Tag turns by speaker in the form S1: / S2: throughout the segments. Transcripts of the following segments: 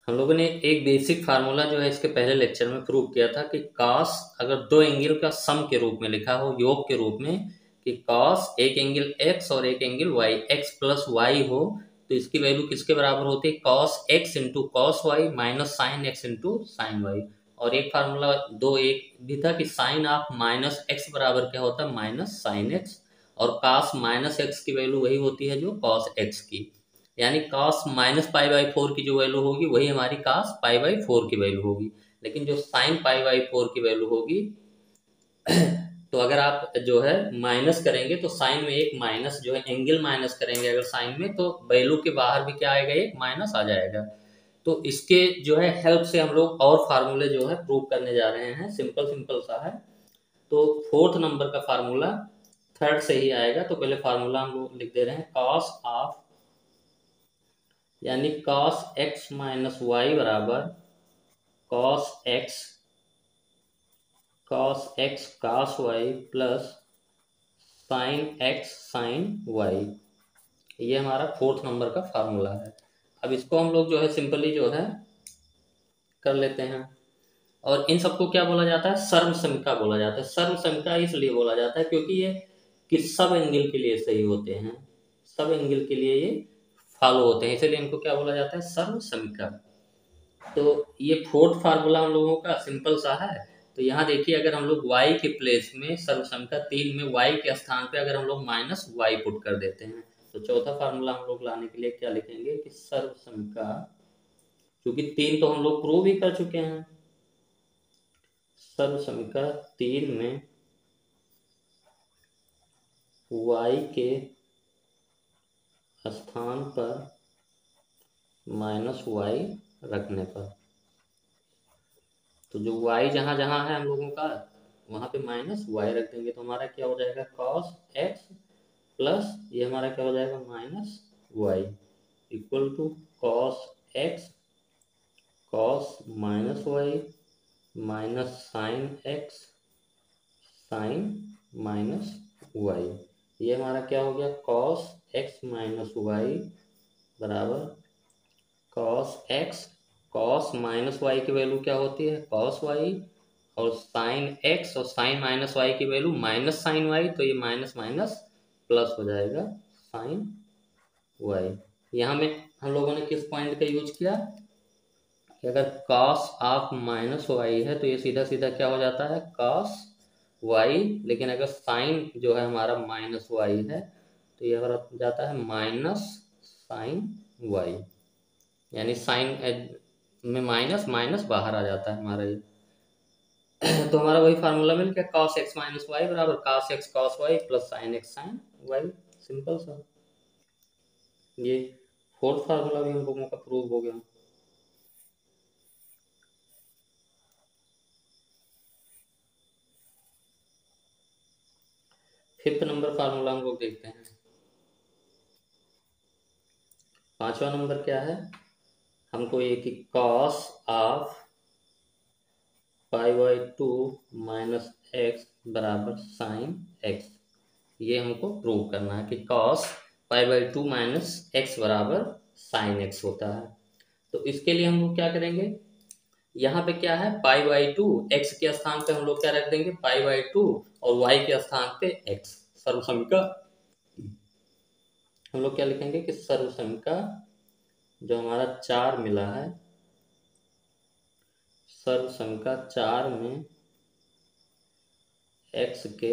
S1: हम लोगों ने एक बेसिक फार्मूला जो है इसके पहले लेक्चर में प्रूव किया था कि कॉस अगर दो एंगल का सम के रूप में लिखा हो, योग के रूप में, कि कॉस एक एंगल एक्स और एक angle y, x plus y हो, तो इसकी वैल्यू किसके बराबर होती है? Cos x into cos y minus sine x into sine y. और एक फार्मूला दो एक भी था कि साइन ऑफ माइनस एक्स बराबर क्या होता है? Minus sine x. और कॉस माइनस एक्स की वैल्यू वही होती है जो कॉस एक्स की, यानी cos minus pi by four की जो वैल्यू होगी वही हमारी cos पाई बाई फोर की वैल्यू होगी। लेकिन जो साइन पाई बाई फोर की वैल्यू होगी तो अगर आप जो है माइनस करेंगे तो साइन में एक माइनस जो है एंगल माइनस करेंगे अगर साइन में, तो वैल्यू के बाहर भी क्या आएगा? एक माइनस आ जाएगा। तो इसके जो है हेल्प से हम लोग और फार्मूले जो है प्रूव करने जा रहे हैं। सिंपल सिंपल सा है। तो फोर्थ नंबर का फार्मूला थर्ड से ही आएगा। तो पहले फार्मूला हम लोग लिख दे रहे हैं, कॉस ऑफ यानी cos x माइनस वाई बराबर cos x cos y plus sine x sine y। ये हमारा फोर्थ नंबर का फार्मूला है। अब इसको हम लोग जो है सिंपली जो है कर लेते हैं। और इन सबको क्या बोला जाता है? सर्वसमिका बोला जाता है। सर्वसमिका इसलिए बोला जाता है क्योंकि ये कि सब एंगल के लिए सही होते हैं, सब एंगल के लिए ये फॉलो होते हैं, इसलिए इनको क्या बोला जाता है? सर्वसमिका। तो ये फोर्थ फार्मूला हम लोगों का सिंपल सा है। तो यहाँ देखिए, अगर हम लोग y के प्लेस में सर्वसंख्या तीन में y के स्थान पे अगर हम लोग माइनस वाई पुट कर देते हैं, तो चौथा फार्मूला हम लोग लाने के लिए क्या लिखेंगे कि सर्वसंख्या, क्योंकि तीन तो हम लोग प्रूव ही कर चुके हैं, सर्वसंख्या तीन में y के स्थान पर माइनस वाई रखने पर, तो जो y जहां जहां है हम लोगों का वहां पे माइनस वाई रख देंगे, तो हमारा क्या हो जाएगा? cos x प्लस ये हमारा क्या हो जाएगा? Minus y equal to cos x cos minus y minus sine x sine minus y. ये हमारा क्या हो गया? cos x माइनस वाई बराबर cos x, cos minus y की वैल्यू क्या होती है? cos वाई, और साइन x और साइन माइनस वाई की वैल्यू माइनस साइन वाई, तो ये माइनस माइनस प्लस हो जाएगा साइन वाई। यहाँ में हम लोगों ने किस पॉइंट का यूज किया कि अगर cos ऑफ माइनस वाई है तो ये सीधा सीधा क्या हो जाता है? cos y. लेकिन अगर साइन जो है हमारा माइनस वाई है तो ये हमारा जाता है माइनस साइन वाई, यानी साइन में माइनस माइनस बाहर आ जाता है हमारा ये। तो हमारा वही फार्मूला मिल गया, cos x माइनस वाई बराबर cos x cos y plus sine x sine y. Simple सा। ये फोर्थ फार्मूला भी हम लोगों का प्रूव हो गया। फिफ्थ नंबर फार्मूला हम लोग देखते हैं। पांचवा नंबर क्या है? हमको ये कि cos of pi by two minus x बराबर साइन एक्स, ये हमको प्रूव करना है कि cos pi by two minus x बराबर साइन एक्स होता है। तो इसके लिए हम लोग क्या करेंगे? यहाँ पे क्या है? पाई बाई टू, एक्स के स्थान पे हम लोग क्या रख देंगे? पाई बाई टू, और वाई के स्थान पे एक्स। सर्वसमिका हम लोग क्या लिखेंगे कि सर्वसमिका जो हमारा चार मिला है, सर्वसमिका चार में एक्स के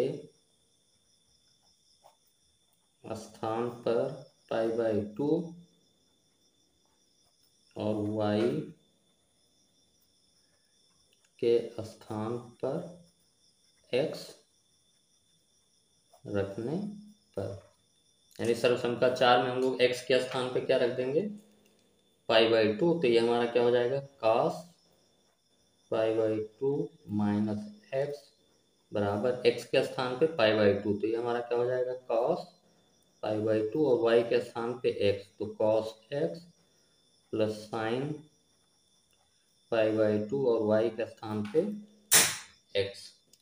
S1: स्थान पर पाई बाई टू और वाई के स्थान पर एक्स रखने पर, यानी सर्वसंख्या चार में हम लोग एक्स के स्थान पे क्या रख देंगे? Pi by two. तो ये हमारा क्या हो जाएगा? cos pi by two minus x बराबर एक्स के स्थान पे पाई बाई टू, तो ये हमारा क्या हो जाएगा? cos पाई बाई टू और वाई के स्थान पे एक्स, तो cos x plus sine pi by two और वाई के स्थान पे एक्स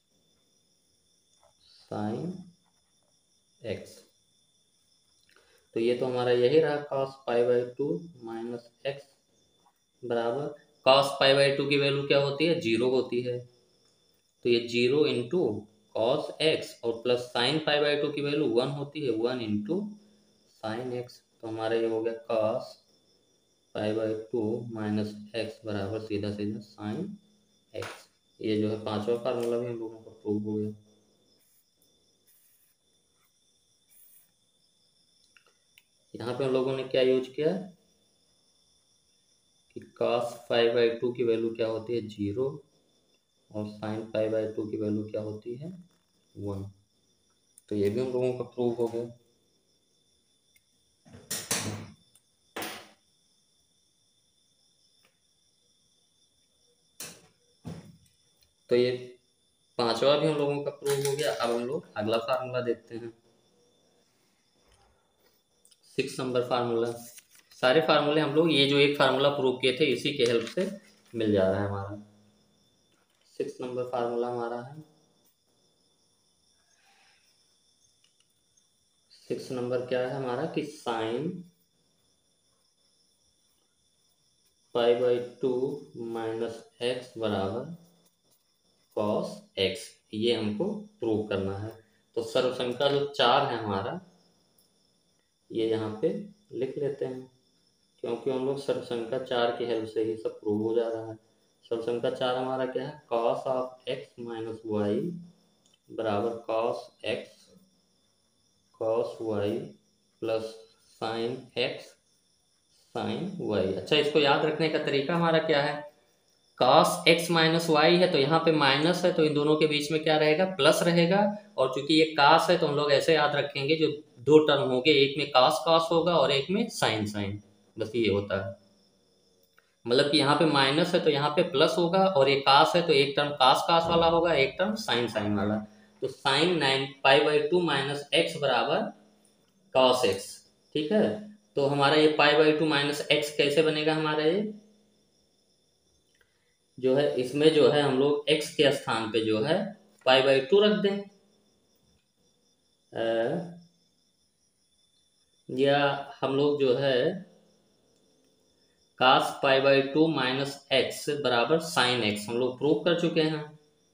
S1: साइन एक्स। तो ये तो हमारा यही रहा cos pi by two minus x बराबर कॉस पाई बाई टू की वैल्यू क्या होती है, 0 होती है, तो ये 0 इंटू कॉस एक्स और plus sine pi by two की वैल्यू 1 होती है, 1 इंटू साइन एक्स। तो हमारा ये हो गया cos pi by two minus x बराबर सीधा सीधा साइन एक्स। ये जो है पांचवा फार्मूला भी हम लोगों का प्रूव हो गया। यहाँ पे हम लोगों ने क्या यूज किया कि cos पाई बाई टू की वैल्यू क्या होती है, 0, और sin पाई बाई टू की वैल्यू क्या होती है, 1। तो ये भी हम लोगों का प्रूव हो गया। तो ये पांचवा भी हम लोगों का प्रूव हो गया। अब हम लोग अगला फार्मूला देखते हैं, 6 नंबर फार्मूला। सारे फार्मूले हम लोग ये जो एक फार्मूला प्रूव किए थे इसी के हेल्प से मिल जा रहा है हमारा। 6 नंबर फार्मूला हमारा है, 6 नंबर क्या है हमारा कि sine pi by two minus x बराबर कॉस एक्स, ये हमको प्रूव करना है। तो सर्वसंख्या जो 4 है हमारा, ये यहाँ पे लिख लेते हैं, क्योंकि हम लोग सर्वसंख्या 4 की हेल्प से ही सब प्रूव हो जा रहा है। सर्वसंख्या 4 हमारा क्या है, cos of x minus y बराबर cos y plus sine x sine y. अच्छा, इसको याद रखने का तरीका हमारा क्या है, cos x माइनस वाई है तो यहाँ पे माइनस है, तो इन दोनों के बीच में क्या रहेगा, प्लस रहेगा। और चूंकि ये cos है तो हम लोग ऐसे याद रखेंगे, जो दो टर्म होंगे एक में cos cos होगा और एक में साइन साइन, बस ये होता है। मतलब कि यहाँ पे माइनस है तो यहाँ पे प्लस होगा, और ये cos है तो एक टर्म cos cos वाला होगा, एक टर्म साइन साइन वाला। तो sine 9 pi by two minus x बराबर कॉस एक्स। ठीक है, तो हमारा ये pi by two minus x कैसे बनेगा, हमारा ये जो है, इसमें जो है हम लोग x के स्थान पे जो है पाई बाई टू रख दें, या हम लोग जो है cos pi by two minus x बराबर साइन एक्स हम लोग प्रूव कर चुके हैं।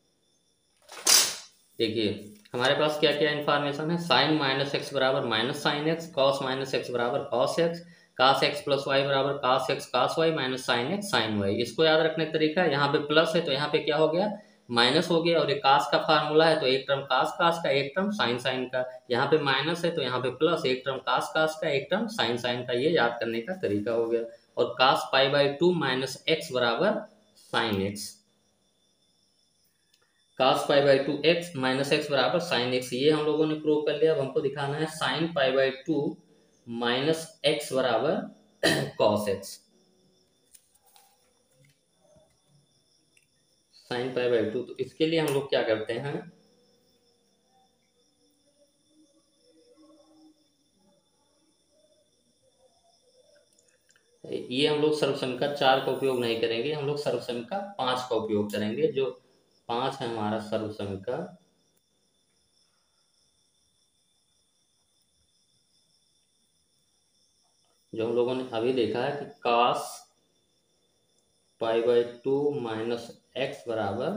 S1: देखिए हमारे पास क्या क्या इन्फॉर्मेशन है, साइन माइनस एक्स बराबर minus sine x, cos minus x बराबर cos x, cos x plus y बराबर cos x cos y minus sine x sine y. इसको याद रखने का तरीका, यहाँ पे प्लस है तो यहाँ पे क्या हो गया, माइनस हो गया, और ये कास का फार्मूला है तो एक टर्म कास कास का एक टर्म साइन साइन का, यहाँ पे माइनस है तो यहाँ पे प्लस, एक टर्म कास कास का एक टर्म साइन साइन का, ये याद करने का तरीका हो गया। और cos pi by two minus x बराबर sine x, cos pi by two x minus x बराबर साइन एक्स, ये हम लोगों ने प्रूव कर लिया। अब हमको दिखाना है sine pi by two minus x बराबर cos x, sine pi by two. तो इसके लिए हम लोग क्या करते हैं, ये हम लोग सर्वसंख्या 4 का उपयोग नहीं करेंगे, हम लोग सर्वसंख्या 5 का उपयोग करेंगे। जो 5 है हमारा सर्वसंख्या, जो हम लोगों ने अभी देखा है कि cos pi by two minus x बराबर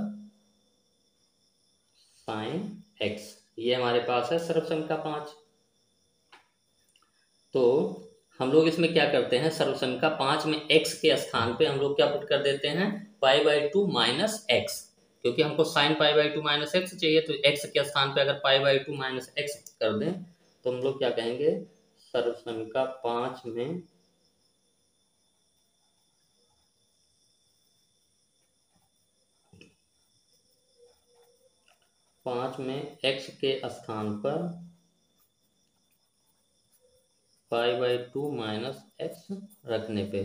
S1: साइन एक्स, ये हमारे पास है सर्वसंख्या 5। तो हम लोग इसमें क्या करते हैं, सर्वसंख्या 5 में x के स्थान पे हम लोग क्या पुट कर देते हैं, pi by two minus x, क्योंकि हमको sine pi by two minus x चाहिए, तो x के स्थान पे अगर pi by two minus x कर दें तो हम लोग क्या कहेंगे, सर्वसंख्या 5 में x के स्थान पर pi by two minus x रखने पे,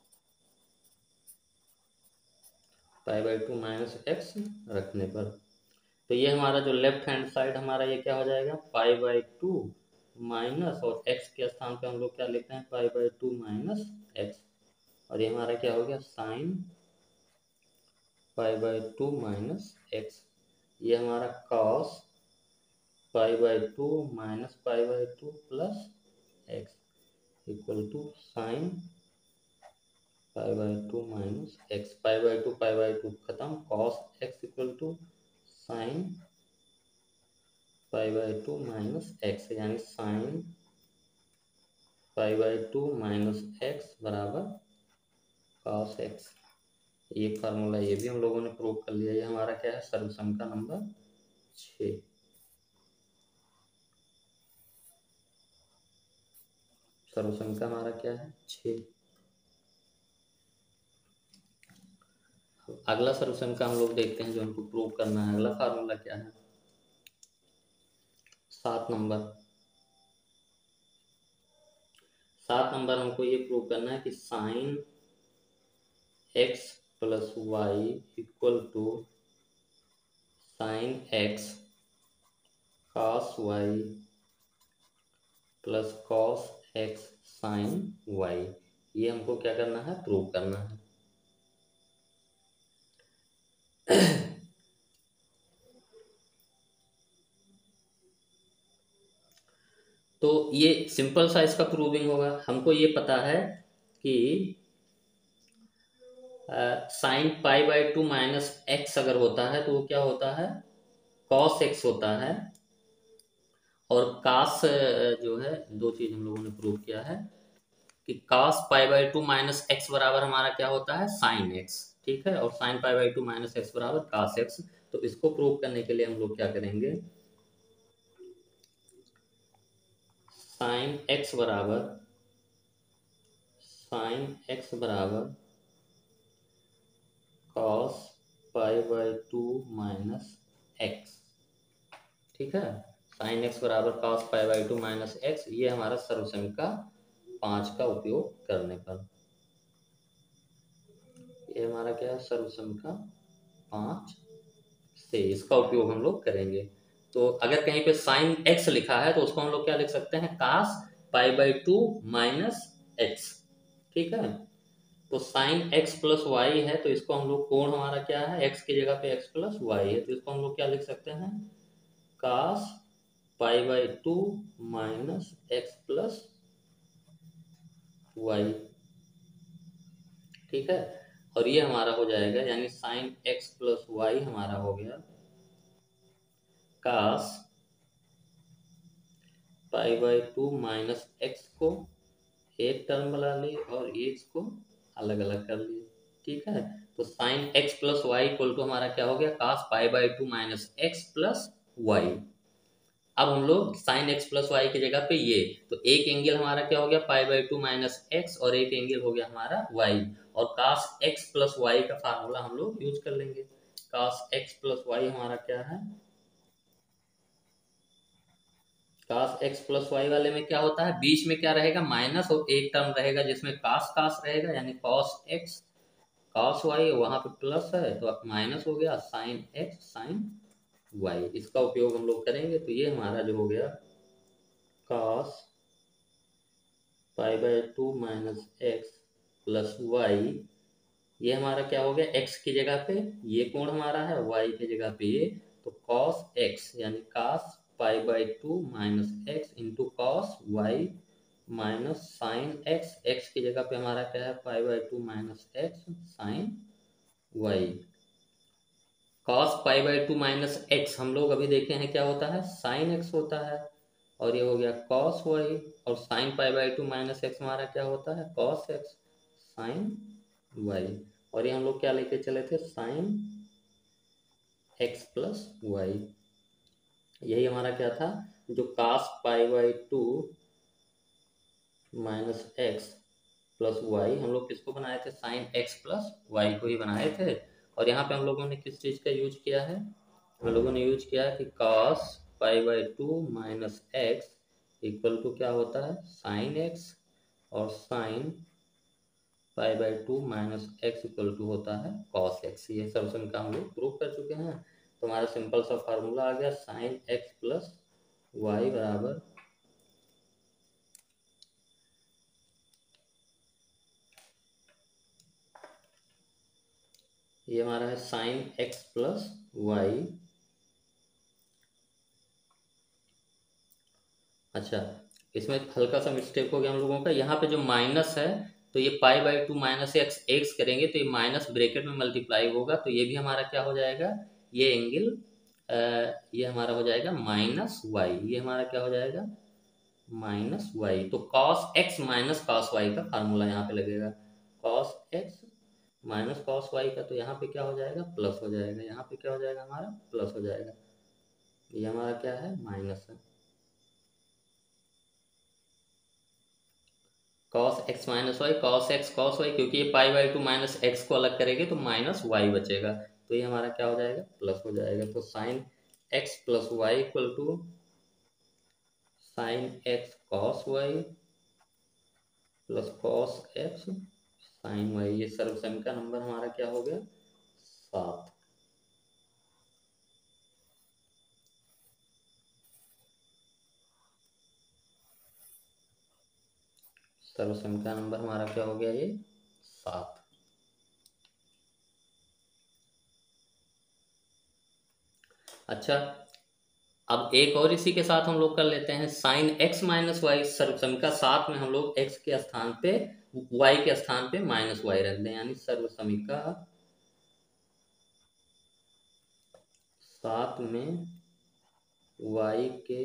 S1: pi by two minus x रखने पर, तो ये हमारा जो लेफ्ट हैंड साइड हमारा ये क्या हो जाएगा, पाई बाई टू माइनस, और x के स्थान पे हम लोग क्या लिखते हैं, pi by two minus x, और ये हमारा क्या हो गया, sine pi by two minus x. ये हमारा cos pi by two minus pi by two plus x equal to sine π/2 minus x, π/2 खत्म, cos x equal to sine π/2 minus x, यानी साइन π/2 माइनस एक्स बराबर cos x. ये formula ये भी हम लोगों ने प्रूव कर लिया। ये हमारा क्या है, सर्वसंख्या नंबर 6। सर्वसंख्या हमारा क्या है, 6। अगला सर्वसंख्या हम लोग देखते हैं जो हमको प्रूव करना है। अगला फार्मूला क्या है, 7 नंबर। 7 नंबर हमको ये प्रूव करना है कि sine x plus y equal to sine x cos y plus cos x sine y. ये हमको क्या करना है, प्रूव करना है। तो ये सिंपल सा इसका प्रूविंग होगा। हमको ये पता है कि साइन π/2 माइनस एक्स अगर होता है तो वो क्या होता है, कॉस एक्स होता है। और कास जो है, दो चीज हम लोगों ने प्रूव किया है कि cos π/2 माइनस एक्स बराबर हमारा क्या होता है, साइन एक्स। ठीक है, और साइन π/2 माइनस एक्स बराबर cos एक्स। तो इसको प्रूव करने के लिए हम लोग क्या करेंगे, साइन एक्स बराबर cos π/2 माइनस एक्स। ठीक है, साइन एक्स बराबर cos π/2 माइनस एक्स। ये हमारा सर्वसंख्या 5 का उपयोग करने पर, ये हमारा क्या है, सर्वसंख्या 5 से इसका उपयोग हम लोग करेंगे। तो अगर कहीं पे साइन एक्स लिखा है तो उसको हम लोग क्या लिख सकते हैं, cos π/2 माइनस एक्स। ठीक है, तो साइन एक्स प्लस वाई है तो इसको हम लोग, कोण हमारा क्या है, एक्स की जगह पे एक्स प्लस वाई है तो इसको हम लोग क्या लिख सकते हैं, cos π/2 minus x plus y. ठीक है, और ये हमारा हो जाएगा, यानी साइन एक्स प्लस वाई हमारा हो गया cos π/2 माइनस एक्स को एक टर्म बना लिए और एक्स को अलग अलग कर लिए। ठीक है, तो sine x plus y equal to हमारा क्या हो गया, cos π/2 minus x plus y. अब हम लोग साइन एक्स प्लस वाई की जगह पे ये, तो एक एंगल हमारा क्या हो गया, π/2 माइनस एक्स, और एक एंगल हो गया हमारा वाई। और cos एक्स प्लस वाई का फार्मूला हम लोग यूज कर लेंगे। cos एक्स प्लस वाई हमारा क्या है, cos एक्स प्लस वाई वाले में क्या होता है, बीच में क्या रहेगा, माइनस, और एक टर्म रहेगा जिसमें cos cos रहेगा, यानी cos एक्स cos वाई, वहां पे प्लस है तो माइनस हो गया साइन एक्स साइन वाई। इसका उपयोग हम लोग करेंगे। तो ये हमारा जो हो गया cos π/2 minus x plus y, ये हमारा क्या हो गया, x की जगह पे ये कोण हमारा है, y की जगह पे ये, तो cos x यानी cos π/2 minus x into cos y minus sine x, x की जगह पे हमारा क्या है, π/2 minus x sine y. cos π/2 minus x हम लोग अभी देखे हैं क्या होता है, साइन एक्स होता है, और ये हो गया cos वाई, और साइन π/2 माइनस एक्स हमारा क्या होता है, cos एक्स साइन वाई। और ये हम लोग क्या लेके चले थे, साइन एक्स प्लस वाई। यही हमारा क्या था, जो cos π/2 minus x plus y, हम लोग किसको बनाए थे, साइन एक्स प्लस वाई को ही बनाए थे। और यहाँ पे हम लोगों ने किस चीज़ का यूज किया है, हम लोगों ने यूज किया है कि cos π/2 minus x equal to क्या होता है, साइन एक्स, और sine π/2 minus x equal to होता है cos एक्स। ये सर्वसंख्या हम लोग प्रूव कर चुके हैं। तो हमारा सिंपल सा फार्मूला आ गया, साइन एक्स प्लस वाई बराबर ये हमारा है साइन एक्स प्लस वाई। अच्छा, इसमें हल्का सा मिस्टेक हो गया हम लोगों का, यहाँ पे जो माइनस है तो ये pi by two minus x x करेंगे तो ये माइनस ब्रैकेट में मल्टीप्लाई होगा, तो ये भी हमारा क्या हो जाएगा, ये एंगल ये हमारा हो जाएगा माइनस वाई, ये हमारा क्या हो जाएगा माइनस वाई। तो cos x minus cos y का फार्मूला यहाँ पे लगेगा, cos x minus cos y का, तो यहाँ पे क्या हो जाएगा प्लस हो जाएगा, यहाँ पे क्या हो जाएगा हमारा प्लस हो जाएगा, ये हमारा क्या है माइनस है। Cos x minus y, cos x cos y, क्योंकि ये pi by two minus x को अलग करेंगे तो माइनस वाई बचेगा, तो ये हमारा क्या हो जाएगा प्लस हो जाएगा। तो sine x plus y equal to sine x cos y plus cos x sine y, ये सर्वसम का नंबर हमारा क्या हो गया 7। सर्वसम का नंबर हमारा क्या हो गया ये 7। अच्छा, अब एक और इसी के साथ हम लोग कर लेते हैं, साइन एक्स माइनस वाई सर्वसमीका 7 में हम लोग एक्स के स्थान पे वाई के स्थान पे माइनस वाई रख दें, यानी सर्वसमीका 7 में वाई के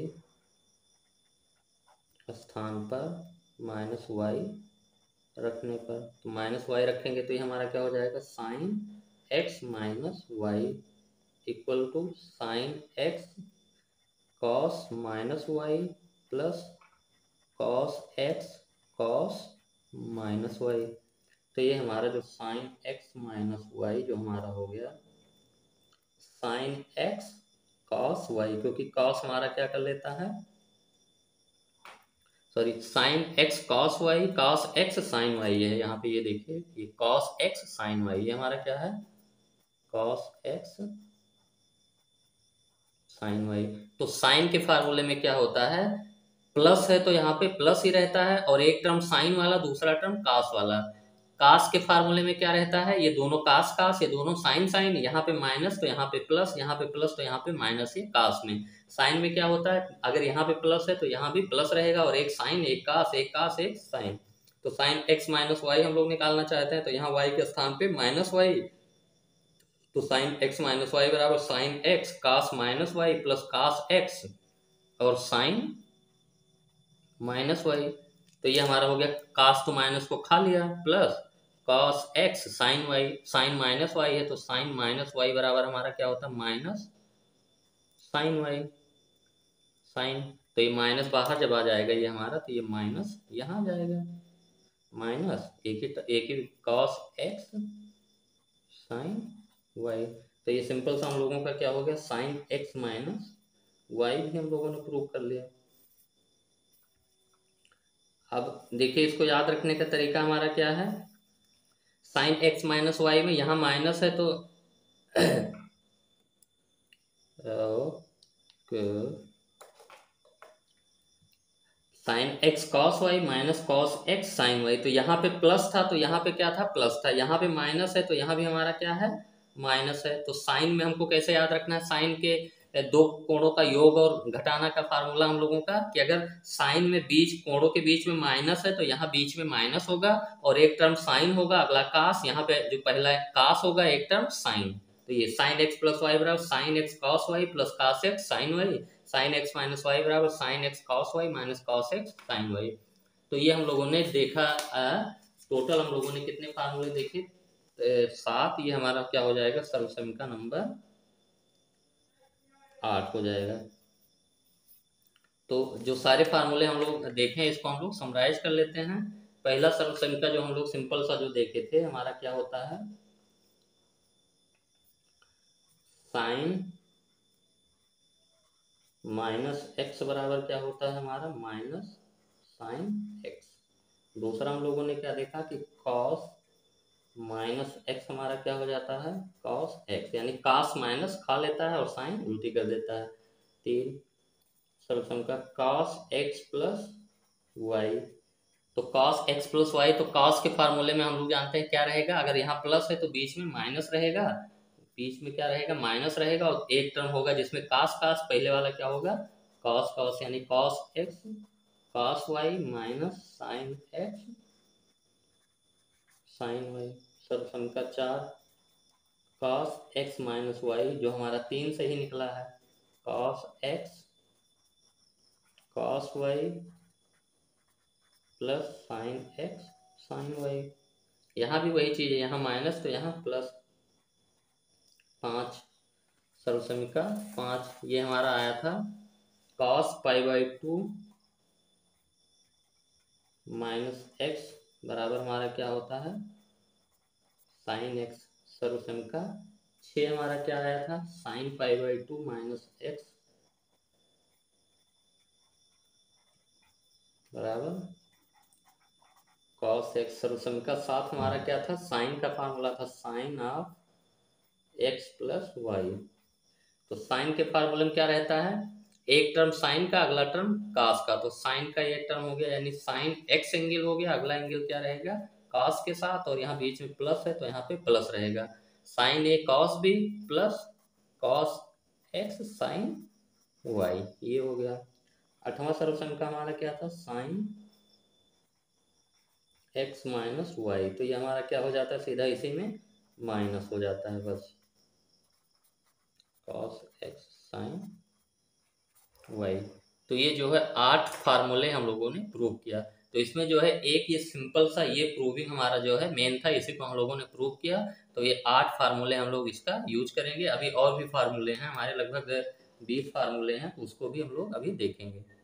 S1: स्थान पर माइनस वाई रखने पर, तो माइनस वाई रखेंगे तो ये हमारा क्या हो जाएगा sine x minus y equal to sine x cos minus y plus cos x cos minus y. तो ये हमारा जो साइन एक्स माइनस वाई जो हमारा हो गया साइन एक्स कॉस वाई, क्योंकि कॉस हमारा क्या कर लेता है, sorry sine x cos y, cos x sine y है, यहाँ पे ये देखिए ये कॉस एक्स साइन वाई, ये हमारा क्या है कॉस एक्स साइन वाई। तो साइन के फार्मूले में क्या होता है, प्लस है तो यहाँ पे प्लस ही रहता है, और एक टर्म साइन वाला दूसरा टर्म कास वाला। कास के फार्मूले में क्या रहता है, ये दोनों कास कास, ये दोनों साइन साइन, यहाँ पे माइनस तो यहाँ पे प्लस, यहाँ पे प्लस तो यहाँ पे माइनस, ये कास में। साइन में क्या होता है, अगर यहाँ पे प्लस है तो यहाँ भी प्लस रहेगा, और एक साइन एक कास एक कास एक साइन। तो साइन एक्स माइनस वाई हम लोग निकालना चाहते हैं, तो यहाँ वाई के स्थान पे माइनस वाई, तो साइन एक्स माइनस वाई बराबर sine x cos minus y plus cos x और साइन माइनस वाई। तो ये हमारा हो गया कास तो माइनस को खा लिया plus cos x sine y, sine minus y है तो साइन माइनस वाई बराबर हमारा क्या होता है माइनस साइन वाई साइन। तो ये माइनस बाहर जब आ जाएगा ये हमारा, तो ये माइनस यहाँ आ जाएगा, माइनस एक ही कॉस एक्स साइन वाई। तो ये सिंपल सा हम लोगों का क्या हो गया साइन एक्स माइनस वाई भी हम लोगों ने प्रूव कर लिया। अब देखिए इसको याद रखने का तरीका हमारा क्या है, साइन एक्स माइनस वाई में यहाँ माइनस है तो sine x cos y minus cos x sine y, तो यहाँ पे प्लस था तो यहाँ पे क्या था प्लस था, यहाँ पे माइनस है तो यहाँ भी हमारा क्या है माइनस है। तो साइन में हमको कैसे याद रखना है, साइन के दो कोणों का योग और घटाना का फार्मूला हम लोगों का, कि अगर साइन में बीच कोणों के बीच में माइनस है तो यहाँ बीच में माइनस होगा, और एक टर्म साइन होगा अगला कास, यहाँ पे जो पहला कास होगा एक टर्म साइन। तो ये साइन एक्स प्लस वाई बराबर sine x cos y plus cos x sine y, sine x minus y बराबर sine x cos y minus cos x sine y. तो ये हम लोगों ने देखा, टोटल हम लोगों ने कितने फार्मूले देखे 7, ये हमारा क्या हो जाएगा सर्वसमीका नंबर 8 हो जाएगा। तो जो सारे फार्मूले हम लोग देखे हैं इसको हम लोग समराइज कर लेते हैं। पहला सर्वसमीका जो हम लोग सिंपल सा जो देखे थे हमारा क्या होता है साइन माइनस एक्स बराबर क्या होता है हमारा माइनस साइन एक्स। दूसरा हम लोगों ने क्या देखा कि कॉस माइनस एक्स हमारा क्या हो जाता है कॉस एक्स, यानी कास माइनस खा लेता है और साइन उल्टी कर देता है। 3 सर्वसम का कॉस एक्स प्लस वाई, तो कॉस एक्स प्लस वाई, तो कॉस के फार्मूले में हम लोग जानते हैं क्या रहेगा, अगर यहाँ प्लस है तो बीच में माइनस रहेगा, बीच में क्या रहेगा माइनस रहेगा, और एक टर्म होगा जिसमें कास कास, पहले वाला क्या होगा कॉस कॉस, यानी cos x cos y minus sine x sine y, सर्वसम का 4 कॉस एक्स माइनस वाई, जो हमारा 3 से ही निकला है, cos x cos y plus sine x sine y. यहाँ भी वही चीज़ है, यहाँ माइनस तो यहाँ प्लस, 5 सर्वसमिका 5, ये हमारा आया था कॉस पाई/2 माइनस एक्स बराबर हमारा क्या होता है साइन एक्स। सर्वसमिका 6 हमारा क्या आया था साइन पाई/2 माइनस एक्स बराबर कॉस एक्स। सर्वसमिका 7 हमारा क्या था, साइन का फार्मूला था sine of x plus y. तो साइन के फार्मूले में क्या रहता है, एक टर्म साइन का, अगला टर्म कॉस का। तो साइन का ये टर्म हो गया, यानी साइन एक्स एंगल हो गया, अगला एंगल क्या रहेगा कॉस के साथ, और यहाँ बीच में प्लस है तो यहाँ पे प्लस रहेगा, sine a cos b plus cos x sine y, ये हो गया। 8वां सर्वसमिका हमारा क्या था साइन एक्स माइनस वाई, तो ये हमारा क्या हो जाता है सीधा इसी में माइनस हो जाता है बस, कॉस एक्स साइन वाई। तो ये जो है 8 फार्मूले हम लोगों ने प्रूव किया। तो इसमें जो है एक ये सिंपल सा ये प्रूविंग हमारा जो है मेन था, इसी को हम लोगों ने प्रूव किया। तो ये 8 फार्मूले हम लोग इसका यूज करेंगे। अभी और भी फार्मूले हैं हमारे, लगभग 20 फार्मूले हैं, तो उसको भी हम लोग अभी देखेंगे।